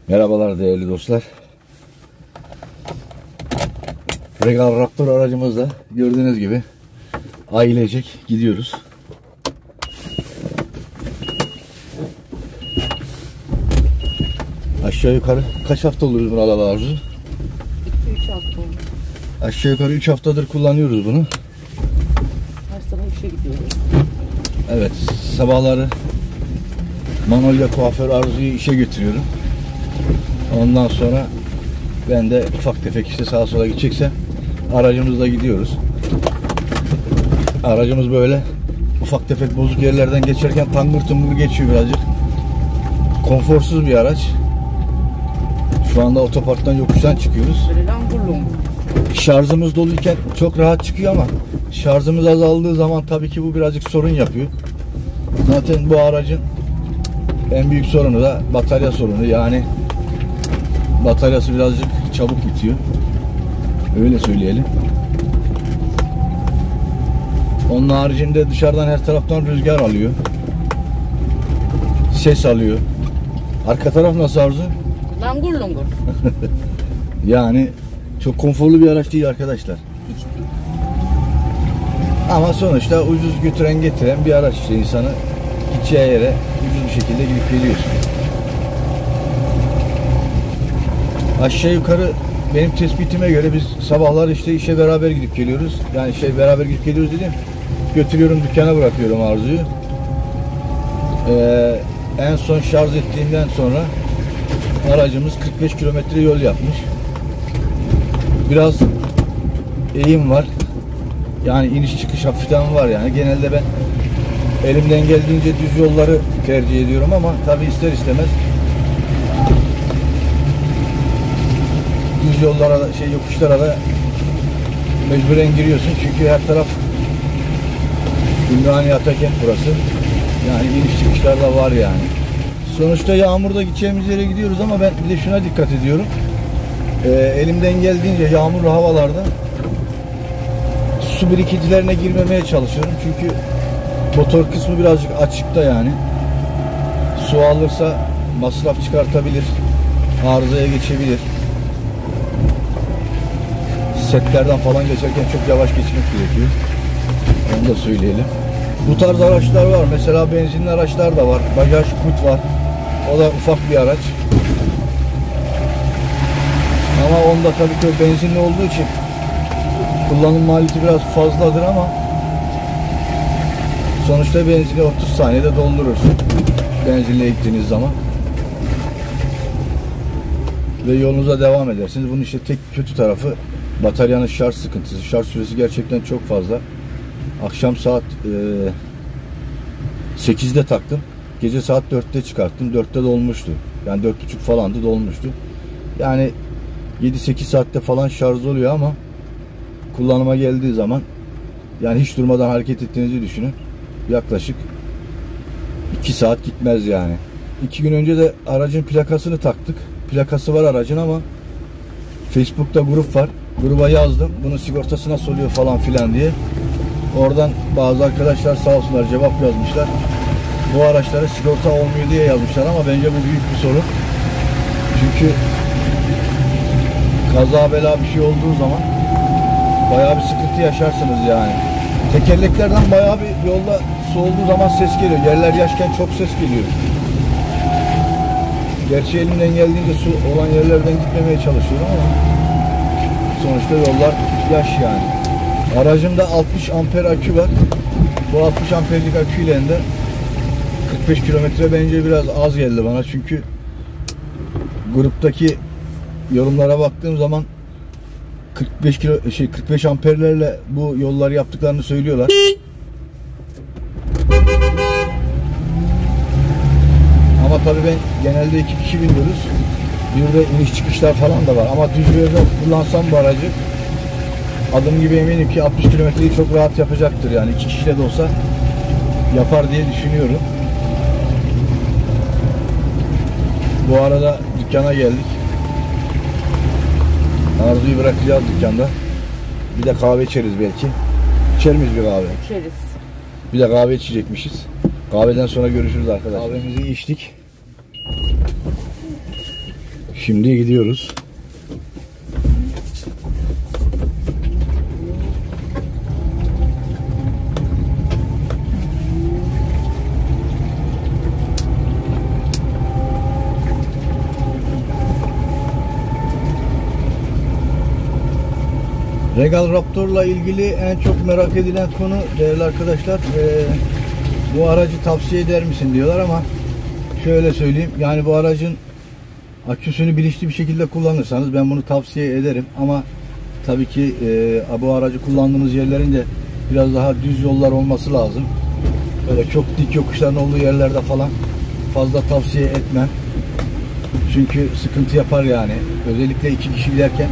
Merhabalar değerli dostlar. Regal Raptor aracımızla gördüğünüz gibi ailecek gidiyoruz. Aşağı yukarı kaç hafta oluyoruz bunu alalı Arzu? 2-3 hafta oldu. Aşağı yukarı 3 haftadır kullanıyoruz bunu. Her sabah işe gidiyoruz. Evet, sabahları Manolya kuaför Arzu'yu işe götürüyorum. Ondan sonra ben de ufak tefek işte sağa sola gidecekse aracımızla gidiyoruz. Aracımız böyle ufak tefek bozuk yerlerden geçerken tangır tungur geçiyor birazcık. Konforsuz bir araç. Şu anda otoparktan yokuştan çıkıyoruz. Böyle langur lungur. Şarjımız doluyken çok rahat çıkıyor ama şarjımız azaldığı zaman tabii ki bu birazcık sorun yapıyor. Zaten bu aracın en büyük sorunu da batarya sorunu. Yani bataryası birazcık çabuk bitiyor. Öyle söyleyelim. Onun haricinde dışarıdan her taraftan rüzgar alıyor. Ses alıyor. Arka taraf nasıl Arzu? Langur lungur. Yani çok konforlu bir araç değil arkadaşlar. Hiç değil. Ama sonuçta ucuz götüren getiren bir araç işte, insanı gideceği yere ucuz bir şekilde gidip geliyor. Aşağı yukarı benim tespitime göre biz sabahlar işte işe beraber gidip geliyoruz. Yani beraber gidip geliyoruz dedim. Götürüyorum dükkana, bırakıyorum Arzu'yu. En son şarj ettiğimden sonra aracımız 45 kilometre yol yapmış. Biraz eğim var. Yani iniş çıkış hafiften var yani. Genelde ben elimden geldiğince düz yolları tercih ediyorum ama tabii ister istemez düz yollara da, yokuşlara da mecburen giriyorsun. Çünkü her taraf Ümraniye Atakent burası. Yani iniş çıkışlar da var yani. Sonuçta yağmurda gideceğimiz yere gidiyoruz ama ben bir de şuna dikkat ediyorum. Elimden geldiğince yağmurlu havalarda su birikicilerine girmemeye çalışıyorum. Çünkü motor kısmı birazcık açıkta yani. Su alırsa masraf çıkartabilir. Arızaya geçebilir. Setlerden falan geçerken çok yavaş geçmek gerekiyor. Onu da söyleyelim. Bu tarz araçlar var. Mesela benzinli araçlar da var. Bajaj Kut var. O da ufak bir araç. Ama onda tabii ki benzinli olduğu için kullanım maliyeti biraz fazladır ama sonuçta benzini 30 saniyede doldurursun. Benzinle gittiğiniz zaman. Ve yolunuza devam edersiniz. Bunun işte tek kötü tarafı bataryanın şarj sıkıntısı. Şarj süresi gerçekten çok fazla. Akşam saat 8'de taktım. Gece saat 4'te çıkarttım. 4'te dolmuştu. Yani 4.30 falandı, dolmuştu. Yani 7-8 saatte falan şarj oluyor ama kullanıma geldiği zaman yani hiç durmadan hareket ettiğinizi düşünün. Yaklaşık 2 saat gitmez yani. 2 gün önce de aracın plakasını taktık. Plakası var aracın ama Facebook'ta grup var. Gruba yazdım. Bunun sigortası nasıl oluyor falan filan diye. Oradan bazı arkadaşlar sağ olsunlar cevap yazmışlar. Bu araçlara sigorta olmuyor diye yazmışlar ama bence bu büyük bir sorun. Çünkü kaza bela bir şey olduğu zaman bayağı bir sıkıntı yaşarsınız yani. Tekerleklerden bayağı bir yolda su olduğu zaman ses geliyor. Yerler yaşken çok ses geliyor. Gerçi elimden geldiğince su olan yerlerden gitmemeye çalışıyorum ama sonuçta yollar yaş yani. Aracımda 60 amper akü var. Bu 60 amperlik aküyle de 45 kilometre bence biraz az geldi bana. Çünkü gruptaki yorumlara baktığım zaman 45 amperlerle bu yolları yaptıklarını söylüyorlar. Ama tabii ben genelde 2 kişi biniyoruz. Bir de iniş çıkışlar falan da var. Ama düz bir yerde kullansam bu aracı adım gibi eminim ki 60 kilometreyi çok rahat yapacaktır yani. 2 kişiyle de olsa yapar diye düşünüyorum. Bu arada dükkana geldik. Arzu'yu bırakacağız dükkanda. Bir de kahve içeriz belki. İçer miyiz bir kahve? İçeriz. Bir de kahve içecekmişiz. Kahveden sonra görüşürüz arkadaşlar. Kahvemizi içtik. Şimdi gidiyoruz. Regal Raptor'la ilgili en çok merak edilen konu değerli arkadaşlar, bu aracı tavsiye eder misin diyorlar ama şöyle söyleyeyim, yani bu aracın aküsünü bilinçli bir şekilde kullanırsanız ben bunu tavsiye ederim ama tabii ki bu aracı kullandığınız yerlerin de biraz daha düz yollar olması lazım. Böyle çok dik yokuşların olduğu yerlerde falan fazla tavsiye etmem. Çünkü sıkıntı yapar yani. Özellikle 2 kişi giderken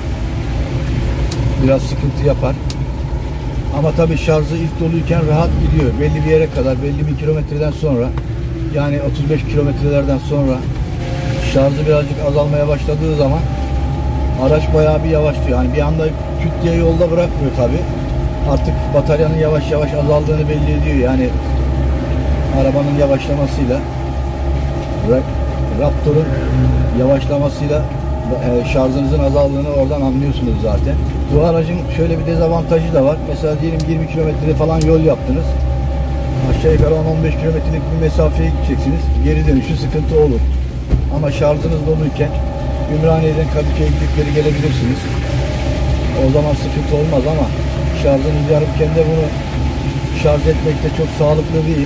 biraz sıkıntı yapar. Ama tabii şarjı ilk doluyken rahat gidiyor. Belli bir yere kadar, belli bir kilometreden sonra, yani 35 kilometrelerden sonra şarjı birazcık azalmaya başladığı zaman araç bayağı bir yavaşlıyor. Yani bir anda küt diye yolda bırakmıyor tabii. Artık bataryanın yavaş yavaş azaldığını belli ediyor. Yani arabanın yavaşlamasıyla, Raptor'un yavaşlamasıyla şarjınızın azaldığını oradan anlıyorsunuz zaten. Bu aracın şöyle bir dezavantajı da var. Mesela diyelim 20 kilometre falan yol yaptınız. Aşağı yukarı 10-15 kilometrelik bir mesafeye gideceksiniz. Geri dönüşü sıkıntı olur. Ama şarjınız doluyken Ümraniye'den Kadıköy'e gidip geri gelebilirsiniz. O zaman sıkıntı olmaz ama şarjınız yarımken de bunu şarj etmek de çok sağlıklı değil.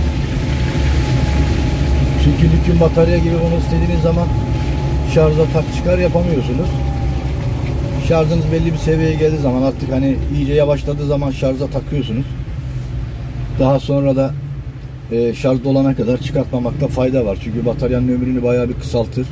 Çünkü lüküm batarya gibi bunu istediğiniz zaman şarja tak çıkar yapamıyorsunuz. Şarjınız belli bir seviyeye geldiği zaman artık hani iyice yavaşladığı zaman şarja takıyorsunuz. Daha sonra da şarj dolana kadar çıkartmamakta fayda var. Çünkü bataryanın ömrünü bayağı bir kısaltır.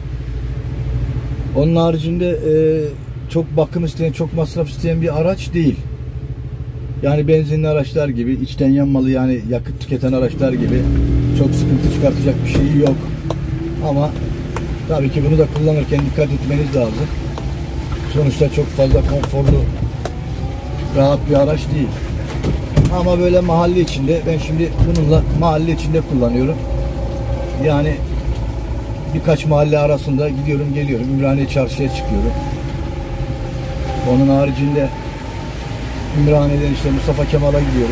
Onun haricinde çok bakım isteyen, çok masraf isteyen bir araç değil. Yani benzinli araçlar gibi, içten yanmalı yani yakıt tüketen araçlar gibi çok sıkıntı çıkartacak bir şey yok. Ama tabii ki bunu da kullanırken dikkat etmeniz lazım. Sonuçta çok fazla konforlu, rahat bir araç değil. Ama böyle mahalle içinde, ben şimdi bununla mahalle içinde kullanıyorum. Yani birkaç mahalle arasında gidiyorum geliyorum. Ümraniye çarşıya çıkıyorum. Onun haricinde Ümraniye'den işte Mustafa Kemal'a gidiyorum.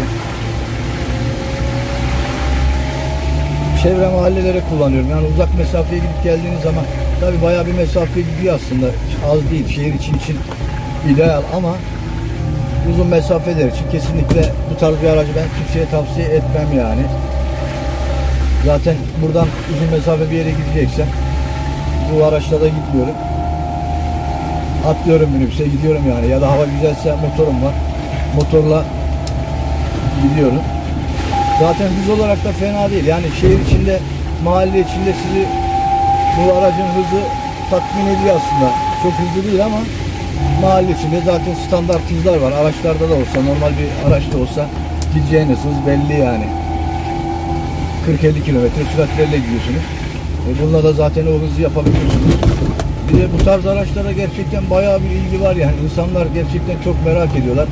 Çevre mahallelere kullanıyorum. Yani uzak mesafeye gidip geldiğiniz zaman tabii bayağı bir mesafe gidiyor aslında. Az değil. Şehir için ideal ama uzun mesafeler için kesinlikle bu tarz bir aracı ben kimseye tavsiye etmem yani. Zaten buradan uzun mesafe bir yere gideceksem bu araçla da gitmiyorum. Atlıyorum minibüse gidiyorum yani. Ya da hava güzelse motorum var. Motorla gidiyorum. Zaten hız olarak da fena değil. Yani şehir içinde, mahalle içinde sizi bu aracın hızı tatmin ediyor aslında. Çok hızlı değil ama mahalle içinde zaten standart hızlar var. Araçlarda da olsa, normal bir araçta olsa gideceğiniz hız belli yani. 40-50 kilometre süratlerle gidiyorsunuz. Bununla da zaten o hızı yapabiliyorsunuz. Bir de bu tarz araçlara gerçekten bayağı bir ilgi var yani. İnsanlar gerçekten çok merak ediyorlar.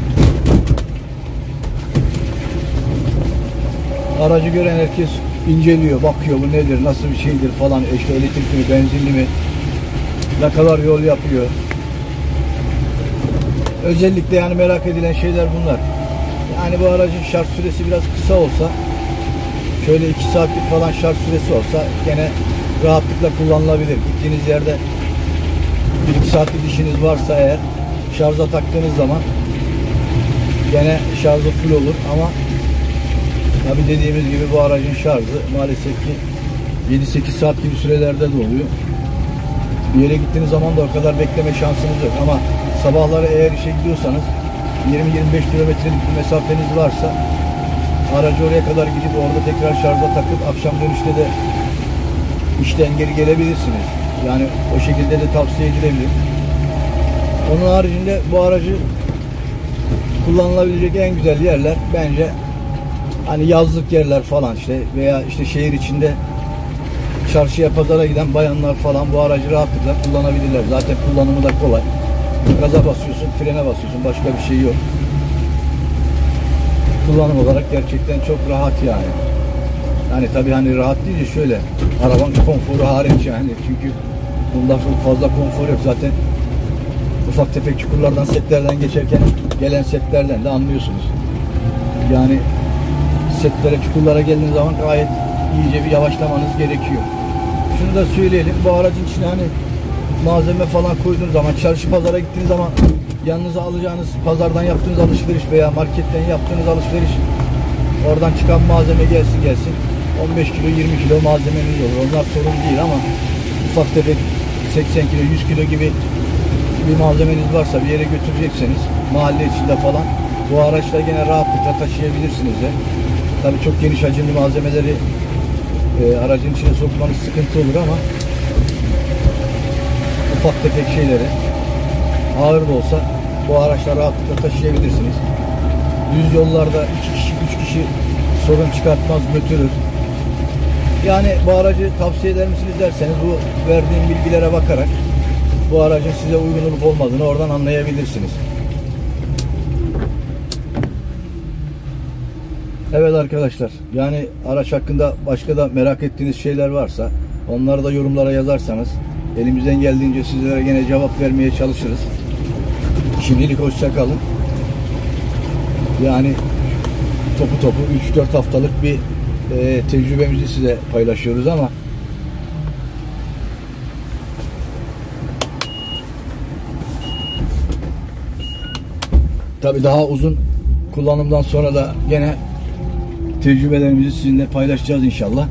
Aracı gören herkes inceliyor, bakıyor bu nedir, nasıl bir şeydir falan, işte elektrikli mi, benzinli mi, ne kadar yol yapıyor. Özellikle yani merak edilen şeyler bunlar. Yani bu aracın şarj süresi biraz kısa olsa, şöyle 2 saatlik falan şarj süresi olsa gene rahatlıkla kullanılabilir. Gittiğiniz yerde 1-2 saatlik işiniz varsa eğer şarja taktığınız zaman gene şarjı full olur ama tabi dediğimiz gibi bu aracın şarjı maalesef ki 7-8 saat gibi sürelerde de oluyor. Bir yere gittiğiniz zaman da o kadar bekleme şansınız yok ama sabahları eğer işe gidiyorsanız 20-25 kilometrelik bir mesafeniz varsa aracı oraya kadar gidip orada tekrar şarja takıp akşam dönüşte de işten geri gelebilirsiniz. Yani o şekilde de tavsiye edilebilir. Onun haricinde bu aracı kullanılabilecek en güzel yerler bence hani yazlık yerler falan işte veya işte şehir içinde çarşıya pazara giden bayanlar falan bu aracı rahatlıkla kullanabilirler. Zaten kullanımı da kolay. Gaza basıyorsun, frene basıyorsun. Başka bir şey yok. Kullanım olarak gerçekten çok rahat yani. Yani tabii hani rahat değil de şöyle arabanın konforu hariç yani. Çünkü Bunda çok fazla konfor yok. Zaten ufak tefek çukurlardan, setlerden geçerken gelen setlerden de anlıyorsunuz. Yani setlere, çukurlara geldiğiniz zaman gayet iyice bir yavaşlamanız gerekiyor. Şunu da söyleyelim. Bu aracın içine hani malzeme falan koyduğunuz zaman, çarşı pazara gittiğiniz zaman yanınıza alacağınız, pazardan yaptığınız alışveriş veya marketten yaptığınız alışveriş, oradan çıkan malzeme gelsin 15 kilo 20 kilo malzemeniz olur. Onlar sorun değil ama ufak tefek 80 kilo 100 kilo gibi bir malzemeniz varsa, bir yere götürecekseniz mahalle içinde falan bu araçla gene rahatlıkla taşıyabilirsiniz de. Tabii çok geniş hacimli malzemeleri aracın içine sokmanız sıkıntı olur ama ufak tefek şeyleri ağır da olsa bu araçla rahatlıkla taşıyabilirsiniz. Düz yollarda 2 kişi 3 kişi sorun çıkartmaz, götürür. Yani bu aracı tavsiye eder misiniz derseniz, bu verdiğim bilgilere bakarak bu aracın size uygun olup olmadığını oradan anlayabilirsiniz. Evet arkadaşlar, yani araç hakkında başka da merak ettiğiniz şeyler varsa onları da yorumlara yazarsanız elimizden geldiğince sizlere gene cevap vermeye çalışırız. Şimdilik hoşça kalın. Yani topu 3-4 haftalık bir tecrübemizi size paylaşıyoruz ama tabii daha uzun kullanımdan sonra da gene tecrübelerimizi sizinle paylaşacağız inşallah.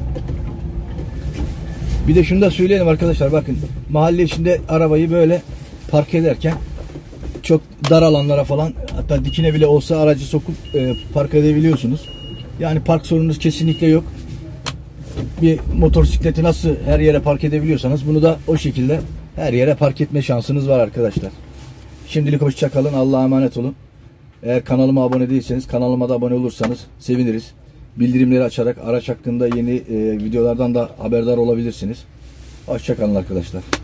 Bir de şunu da söyleyelim arkadaşlar, bakın mahalle içinde arabayı böyle park ederken çok dar alanlara falan, hatta dikine bile olsa aracı sokup park edebiliyorsunuz. Yani park sorununuz kesinlikle yok. Bir motosikleti nasıl her yere park edebiliyorsanız bunu da o şekilde her yere park etme şansınız var arkadaşlar. Şimdilik hoşça kalın. Allah'a emanet olun. Eğer kanalıma abone değilseniz kanalıma da abone olursanız seviniriz. Bildirimleri açarak araç hakkında yeni videolardan da haberdar olabilirsiniz. Hoşça kalın arkadaşlar.